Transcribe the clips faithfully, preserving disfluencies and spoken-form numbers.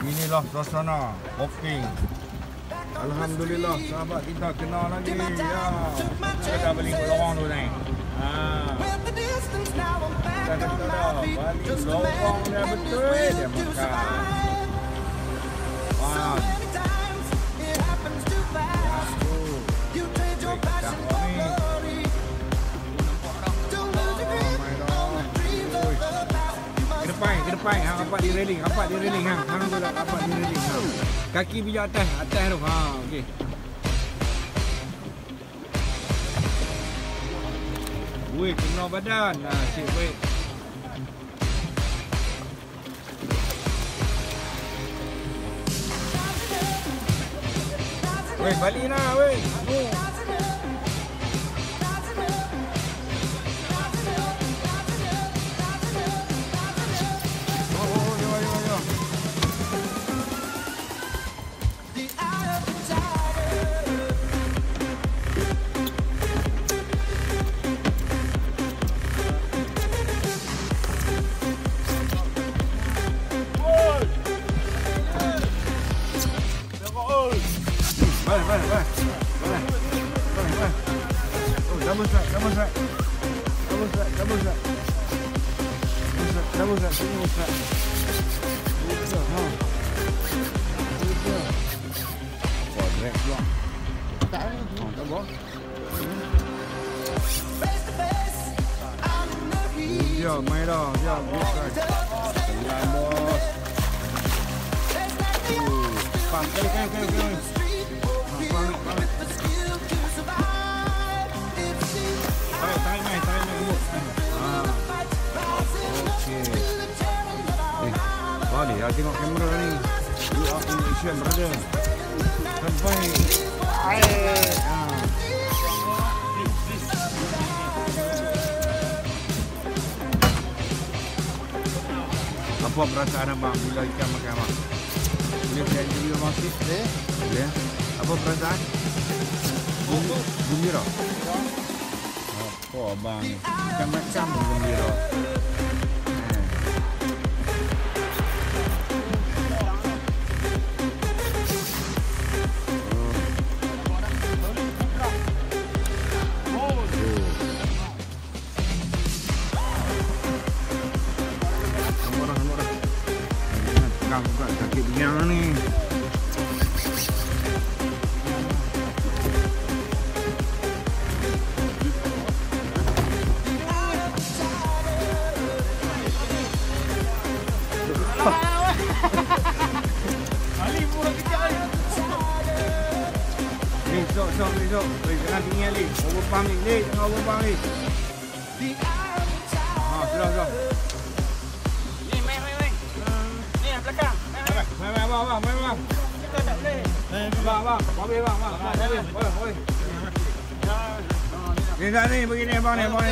Inilah suasana hopping. Alhamdulillah sahabat kita kenal lagi. Ya. Kita dah balik lorong tu ni. Ha. Kita dah balik lorong dia betul dia makan. Wah. Depan, ke depan, hang rapat di railing, rapat di railing hang. Hang tu dah rapat di railing hang. Kaki pijak atas, atas tu. Ha, okey. Weh, kena badan. Ha, sip weh. Weh, balik lah weh. Oh. Boleh, boleh, boleh. Boleh. Boleh, boleh. Oh, double strike, double strike. Double strike, double strike. Double strike, double strike. Betul, ha. Betul. Oh, drag pula. Tak ni. Oh, tak apa. Dia, main dah. Dia, good strike. Jalan, bos. Pam, kali, kali, kali, kali. Tarik, tarik main, tarik main dulu. Haa. Okey. Eh, balik lah tengok kamera ni. You are in action, brother. Sampai. Air. Haa. Apa perasaan abang bila ikan makan abang? Boleh saya interview abang sikit? Boleh? Boleh. Apa perasaan? Gembira. Apa abang ni? Macam-macam gembira. Pegang bukan sakit pinggang ni. Ali pula kejap ni. Ni, sok, sok, ni, sok. Jangan tinggi Ali. Overpump ni, ni, jangan overpump ni. Ha, sudah, sudah. Ni, main, main, main. Ni, belakang. Main, main, abang, abang, main, abang. Kita tak boleh. Abang, abang, boleh, abang, abang. Boleh, boleh, boleh. Ni, tak ni, begini, abang ni, abang ni.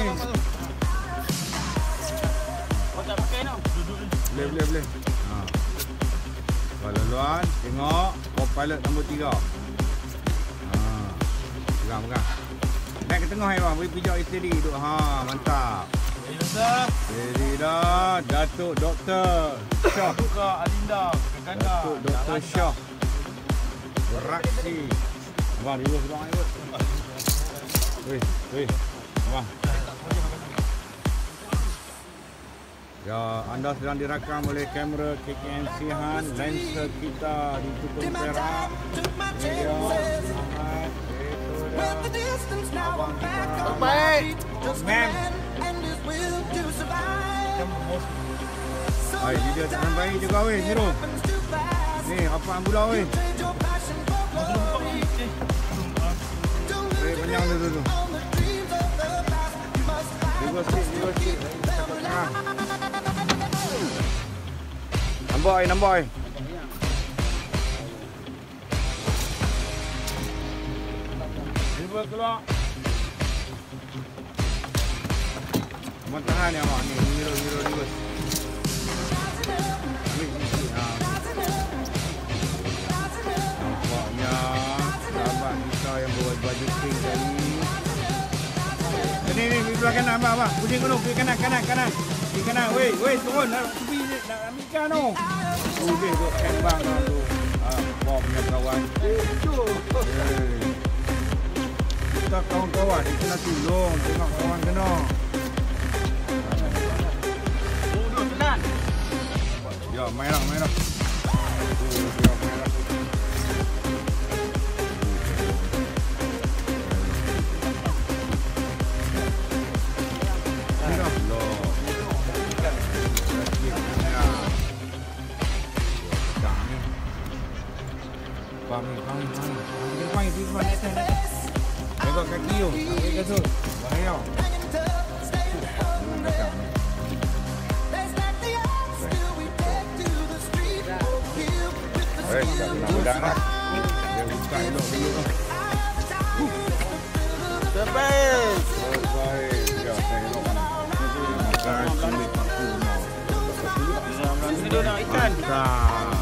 Kau tak pakai no? Boleh, boleh, boleh. Laluan, tengok co-pilot nombor tiga. Ha. Pegang, pegang. Naik ke tengah abang, beri pijak steady duduk. Ha, mantap. Steady dah. Datuk Doktor Syah. Buka Adinda, Kakanda. Datuk Doktor Syah. Beraksi. Abang, dulu sebab ni kot. Weh, weh. Abang. Ya, anda sedang dirakam oleh kamera K K M C Han, lensa kita di Tukun Perak. Ini dia, Ahmad, itu dia, abang kita. Terbaik! Mem! Hai, ini dia tak baik juga weh, Zero. Ni, apa ambula weh? Weh, panjang tu tu tu. Dua sikit, dua sikit. Haa. Nampak ai, nampak ai. Cuba keluar. Abang tahan ni abang ni. Hero, hero, hero. Ambil sikit. Ha. Nampaknya sahabat kita yang buat baju pink tadi. Ni, ni, pergi belah kanan abang, abang. Pusing gunung, pergi kanan, kanan, kanan. Pergi kanan, weh, weh, turun. Nak tepi, nak ambil ikan tu. Boleh duk kembang lah tu. Ah, bom punya kawan. Kita kawan-kawan ni kena tolong. Tengok kawan kena. Ya, main lah, main lah. Ya, main lah. Bang ni, bang ni, bang ni. Dia main, dia main. Tengok kaki tu. Ambil kasut. Bahaya. Eh, tak nak budak lah. Dia buka elok dulu tu. Terbaik. Terbaik. Ya, saya elok mana. Makan kulit aku. Ini dia nak ikan. Tak.